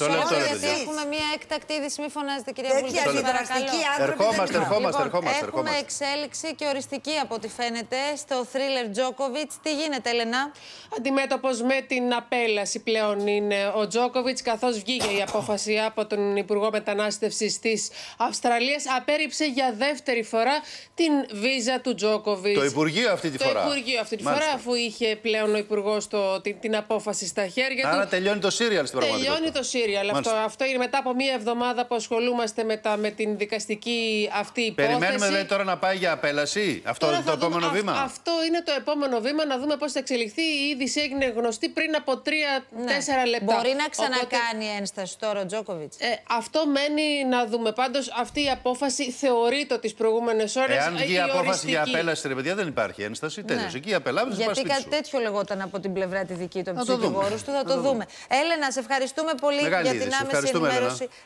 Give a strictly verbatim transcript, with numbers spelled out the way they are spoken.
Το λεπτό, ρε γιατί παιδιά. έχουμε μια έκτακτη είδηση, μη φωνάζετε, κυρία Βούλη. Τέτοια αντιδραστική άνθρωποι. Ερχόμαστε, ερχόμαστε, Λοιπόν, ερχόμαστε. έχουμε ερχόμαστε. εξέλιξη και οριστική από ό,τι φαίνεται στο θρίλερ Τζόκοβιτς. Τι γίνεται, Έλενα? Αντιμέτωπος με την απέλαση πλέον είναι ο Τζόκοβιτς, καθώς βγήκε η απόφαση από τον Υπουργό Μετανάστευσης της Αυστραλίας. Απέρριψε για δεύτερη φορά την βίζα του Τζόκοβιτς. Το Υπουργείο αυτή τη το φορά. Το Υπουργείο αυτή τη Μάλιστα. φορά, αφού είχε πλέον ο Υπουργός το, την, την απόφαση στα χέρια Άρα του. τελειώνει το σύριαλ στην πραγματικότητα. Τελειώνει το σύριαλ. Αυτό, αυτό είναι μετά από μία εβδομάδα που ασχολούμαστε με, τα, με την δικαστική αυτή υπόθεση. Περιμένουμε δηλαδή τώρα να πάει για απέλαση. Αυτό Τώρα είναι το θα επόμενο δούμε, βήμα. αυ, αυτό είναι το επόμενο βήμα, να δούμε πώς θα εξελιχθεί. Η είδηση έγινε γνωστή πριν από τρία τέσσερα λεπτά. Μπορεί να ξανακάνει Οπότε, ένσταση τώρα ο Τζόκοβιτς. Ε, αυτό μένει να δούμε. Πάντως αυτή η απόφαση θεωρείται τις προηγούμενες ώρες. Εάν βγει η απόφαση οριστική. για απέλαση, ρε παιδιά, δεν υπάρχει ένσταση. Τέλειωσε. Εκεί απελάβει. Γιατί κάτι τέτοιο λεγόταν από την πλευρά τη δική του, από Θα του το δούμε. δικηγόρου του. Θα Θα το το δούμε. Έλενα, σε ευχαριστούμε πολύ Μεγάλη για την είδηση. άμεση Ευχαριστούμε, ενημέρωση.